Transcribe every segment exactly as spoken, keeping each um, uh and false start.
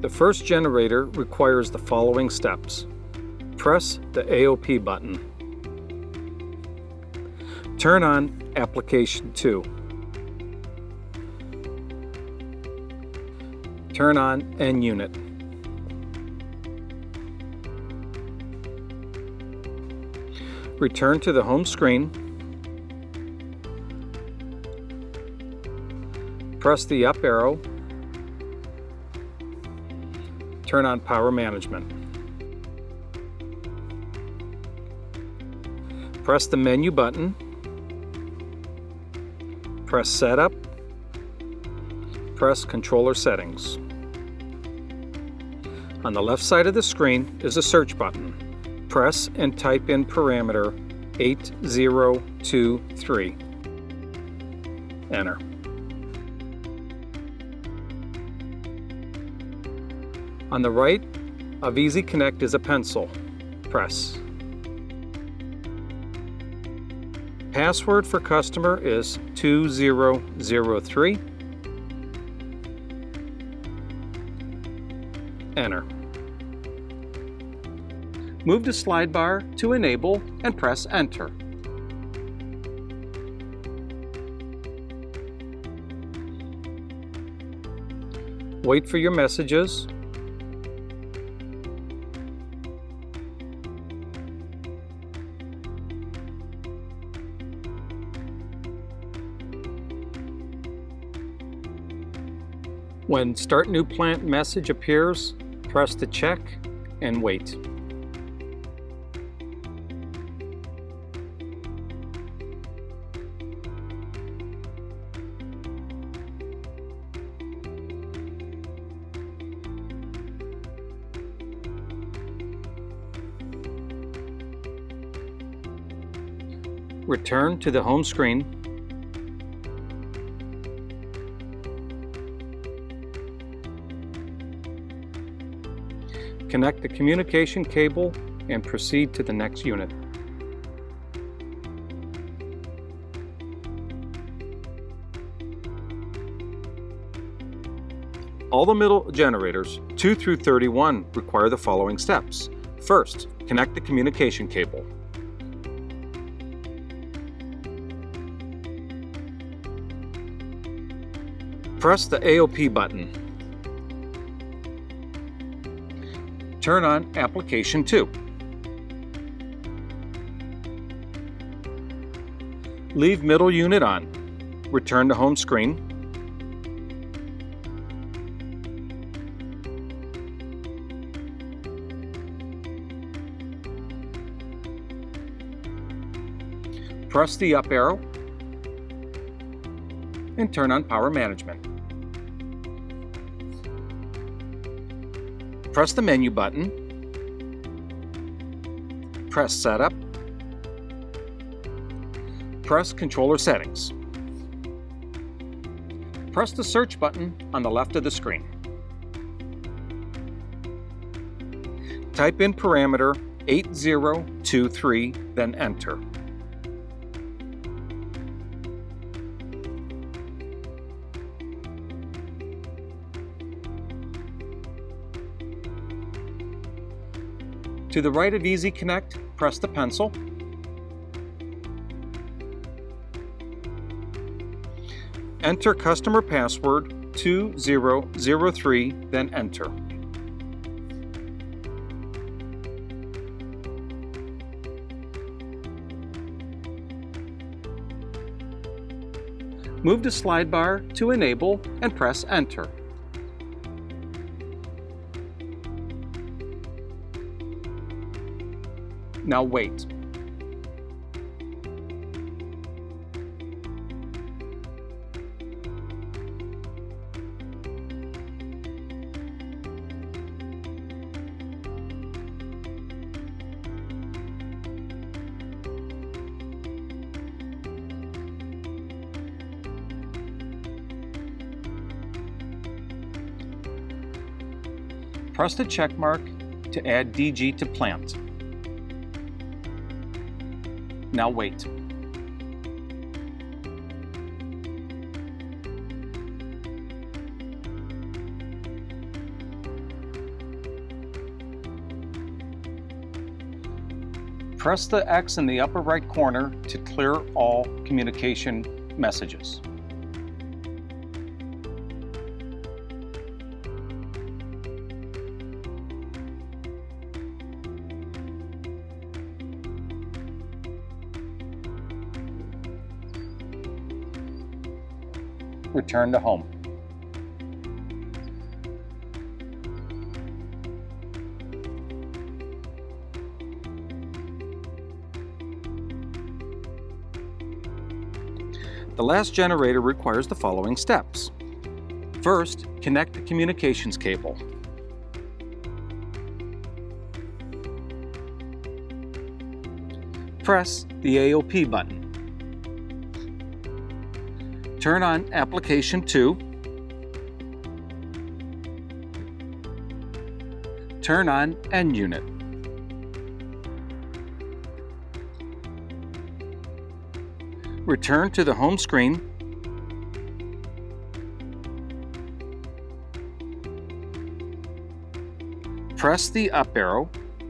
The first generator requires the following steps. Press the A O P button. Turn on Application two. Turn on N unit. Return to the home screen. Press the up arrow. Turn on power management. Press the menu button. Press setup. Press controller settings. On the left side of the screen is a search button. Press and type in parameter eight zero two three. Enter. On the right of Easy Connect is a pencil. Press. Password for customer is two zero zero three. Enter. Move the slide bar to enable and press Enter. Wait for your messages. When Start New Plant message appears, press the check and wait. Return to the home screen. Connect the communication cable and proceed to the next unit. All the middle generators, two through thirty-one, require the following steps. First, connect the communication cable. Press the A O P button. Turn on Application two. Leave middle unit on. Return to home screen. Press the up arrow and turn on power management. Press the menu button, press Setup, press Controller Settings. Press the search button on the left of the screen. Type in parameter eight zero two three, then enter. To the right of Easy Connect, press the pencil. Enter customer password two zero zero three, then enter. Move the slide bar to enable and press Enter. Now wait. Press the check mark to add D G to plant. Now wait. Press the X in the upper right corner to clear all communication messages. Return to home. The last generator requires the following steps. First, connect the communications cable. Press the A O P button. Turn on Application two. Turn on End Unit. Return to the home screen. Press the up arrow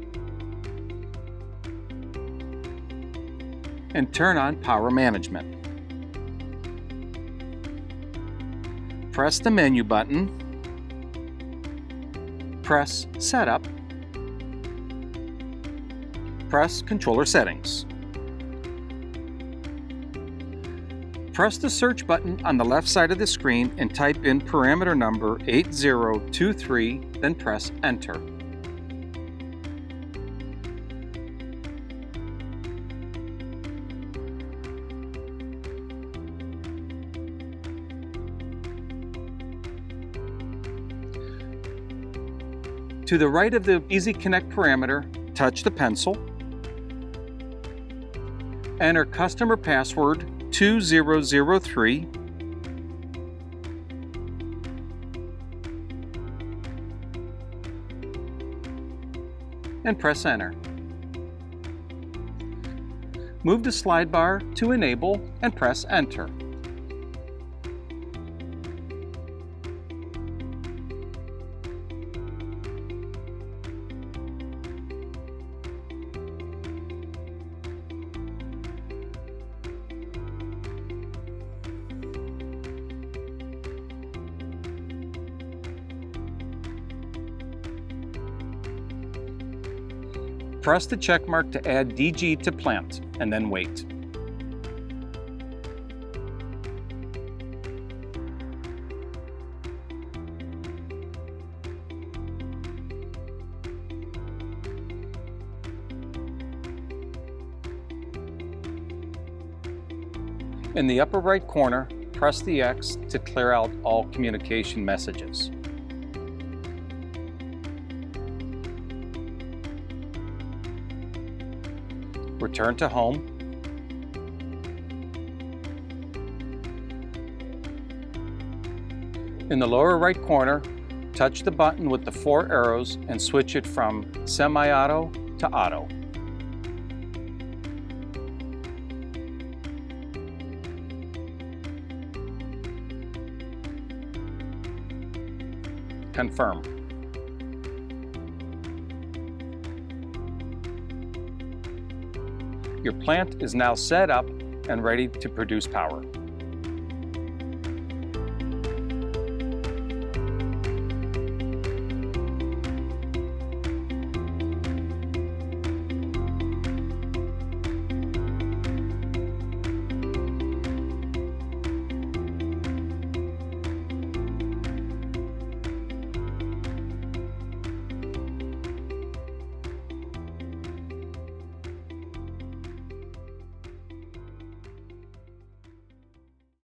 and turn on Power Management. Press the menu button. Press Setup. Press Controller Settings. Press the search button on the left side of the screen and type in parameter number eight zero two three, then press Enter. To the right of the Easy Connect parameter, touch the pencil. Enter customer password two zero zero three. And press Enter. Move the slide bar to Enable and press Enter. Press the check mark to add D G to plant, and then wait. In the upper right corner, press the X to clear out all communication messages. Return to home. In the lower right corner, touch the button with the four arrows and switch it from semi-auto to auto. Confirm. Your plant is now set up and ready to produce power.